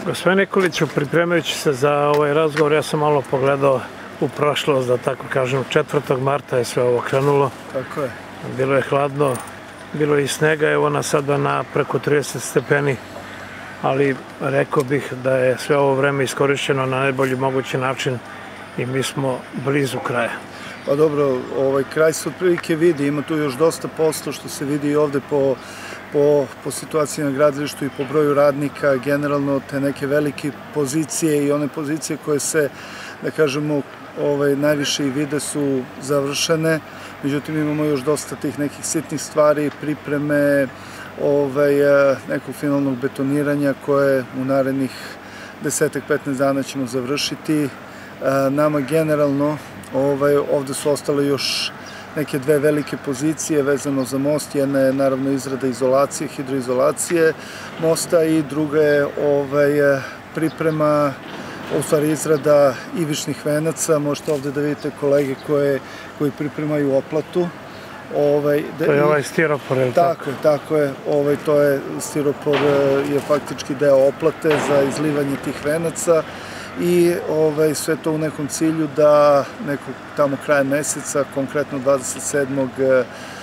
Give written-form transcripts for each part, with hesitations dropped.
Gospodin Nikoliću, pripremajući se za ovaj razgovor, ja sam malo pogledao u prošlost, da tako kažem, 4. marta je sve ovo krenulo. Tako je. Bilo je hladno, bilo je i snega, evo nas sada na preko 30 stepeni, ali rekao bih da je sve ovo vreme iskorišćeno na najbolji mogući način i mi smo blizu kraja. Pa dobro, kraj se otprilike vidi, ima tu još dosta posla što se vidi i ovde po situaciji na gradilištu i po broju radnika, generalno te neke velike pozicije i one pozicije koje se, da kažemo, najviše i vide su završene, međutim imamo još dosta tih nekih sitnih stvari, pripreme, nekog finalnog betoniranja koje u narednih 10-15 dana ćemo završiti. Nama generalno ovde su ostale još neke dve velike pozicije vezano za most. Jedna je naravno izrada izolacije, hidroizolacije mosta i druga je priprema, u stvari izrada ivičnih venaca. Možete ovde da vidite kolege koji pripremaju oplatu. To je ovaj stiropor, je li tako? Tako je. To je stiropor, je faktički deo oplate za izlivanje tih venaca i sve to u nekom cilju da nekog tamo krajem meseca, konkretno 27.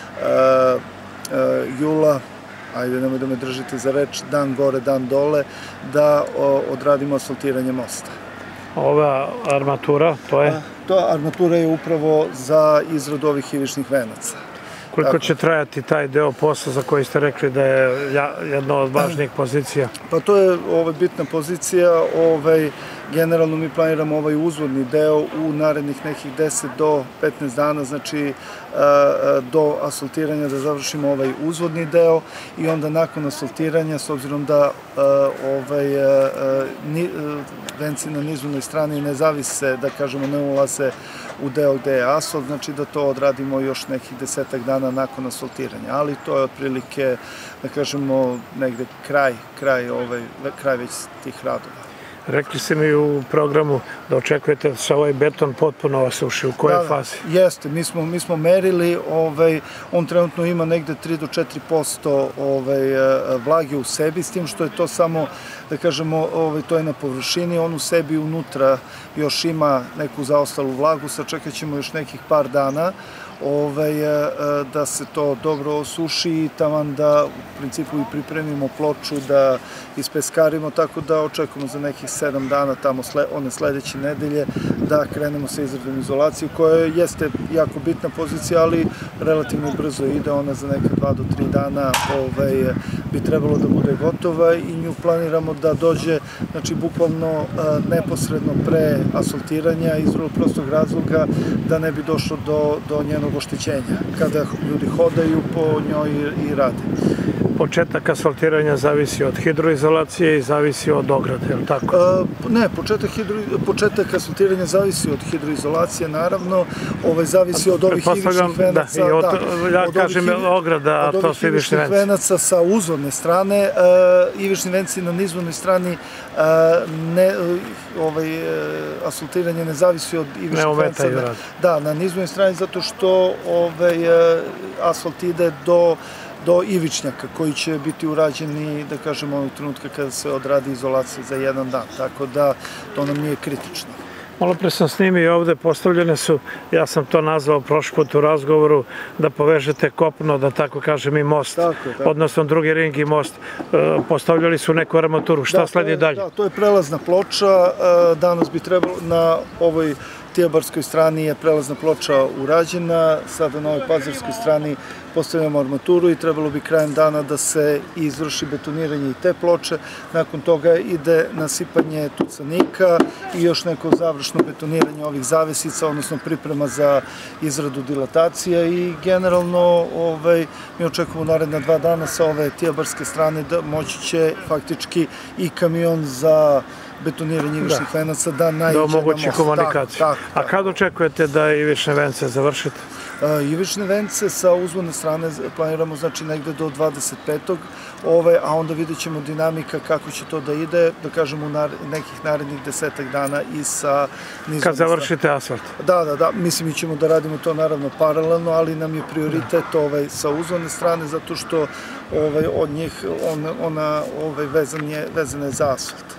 jula, ajde nemoj da me držite za reč, dan gore, dan dole, da odradimo asfaltiranje mosta. Ova armatura, to je? Armatura je upravo za izradu ovih ivičnih venaca. Koliko će trajati taj deo posla za koji ste rekli da je jedna od važnijih pozicija? Pa to je bitna pozicija. Generalno mi planiramo ovaj uzvodni deo u narednih nekih 10 do 15 dana, znači do asfaltiranja da završimo ovaj uzvodni deo i onda nakon asfaltiranja, s obzirom da venci na nizvodnoj strani ne zavise, da kažemo, ne ulaze u deo gde je asfalt, znači da to odradimo još nekih 10 dana nakon asfaltiranja, ali to je otprilike, da kažemo, negde kraj već tih radova. Rekli ste mi u programu da očekujete da se ovaj beton potpuno osuši. U kojoj fazi? Jeste, mi smo merili, on trenutno ima negde 3 do 4% vlage u sebi, s tim što je to samo, da kažemo, to je na površini, on u sebi unutra još ima neku zaostalu vlagu, sačekat ćemo još nekih par dana da se to dobro osuši i taman da u principu i pripremimo ploču, da ispeskarimo, tako da očekujemo za nekih 7 dana tamo one sledeće nedelje da krenemo sa izradom izolacije koja jeste jako bitna pozicija, ali relativno brzo ide, ona za neke 2 do 3 dana bi trebalo da bude gotova i nju planiramo da dođe, znači bukvalno neposredno pre asfaltiranja iz vrlo prostog razloga da ne bi došlo do njenog oštećenja kada ljudi hodaju po njoj i rade. Početak asfaltiranja zavisi od hidroizolacije i zavisi od ograde, je li tako? Ne, početak asfaltiranja zavisi od hidroizolacije, naravno, zavisi od ovih ivičnih venaca. Ja kažem ograda, a to su ivični venci. Venaca sa uzvodne strane, ivični venci na nizvodnoj strani, asfaltiranje ne zavisi od ivičnih venca. Da, na nizvodnoj strani zato što asfalt ide do ivičnjaka koji će biti urađeni, da kažemo, onog trenutka kada se odradi izolacija za 1 dan, tako da to nam nije kritično. Malo pre sam snimio ovde, postavljene su, ja sam to nazvao prošli put u razgovoru, da povežete kopno, da tako kažem, i most, odnosno drugi ring i most. Postavljali su neku armaturu, šta sledi dalje? Da, to je prelazna ploča, danas bi trebalo na ovoj Tijabarskoj strani je prelazna ploča urađena, sada na ovoj Pazarskoj strani postavljamo armaturu i trebalo bi krajem dana da se izvrši betoniranje i te ploče. Nakon toga ide nasipanje tucanika i još neko završno betoniranje ovih zavesica, odnosno priprema za izradu dilatacija i generalno mi očekujemo naredna 2 dana sa ove Tijabarske strane da moći će faktički i kamion za betoniranje ivičnih venaca da naiđe na most. Da omogući komunikaciju. A kad očekujete da ivične vence završite? Ivične vence sa uzvodne strane planiramo, znači, negde do 25. A onda vidjet ćemo dinamika kako će to da ide, da kažemo, u nekih narednih 10 dana i sa nizvodne strane. Kad završite asfalt? Da, mislim, mi ćemo da radimo to naravno paralelno, ali nam je prioritet sa uzvodne strane, zato što od njih ona vezana je za asfalt.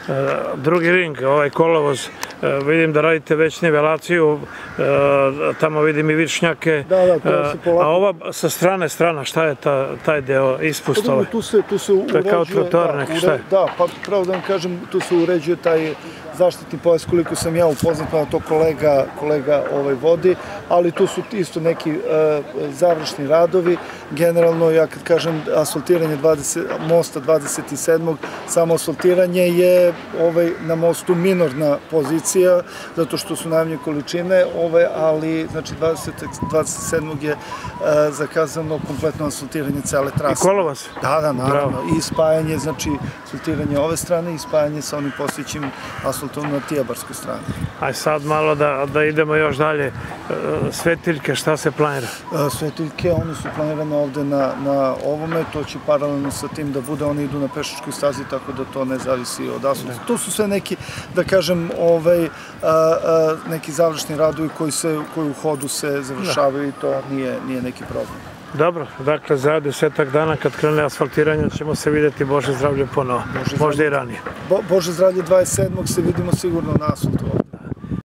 Drugi ring, ovaj kolovoz, vidim da radite već nivelaciju, tamo vidim i vičnjake, a ova sa strana, šta je taj deo ispustove? Tu se uređuje, kao trotornik, šta je? Da, pa pravo da vam kažem, tu se uređuje taj zaštitni pojas, koliko sam ja upoznat, pa to kolega vodi, ali tu su isto neki završni radovi. Generalno, ja kad kažem asfaltiranje mosta 27. samo asfaltiranje je na mostu minorna pozicija, zato što su najmanje količine, ali znači 27. je zakazano kompletno asfaltiranje cele trase. I kolovoz? Da, naravno. I spajanje, znači asfaltiranje ove strane i spajanje sa onim postojećim asfaltom na Tijabarskoj strani. Aj sad malo da idemo još dalje. Svetiljke, šta se planira? Svetiljke, one su planirane ovde na ovome, to će paralelno sa tim da bude, one idu na pešačkoj stazi, tako da to ne zavisi od asfalta. To su sve neki, da kažem, neki završni radovi koji u hodu se završavaju i to nije neki problem. Dobro, dakle, za 10 dana kad krene asfaltiranje ćemo se vidjeti, Bože zdravlje, ponovo, možda i ranije. Bože zdravlje, 27. se vidimo sigurno na asfaltu.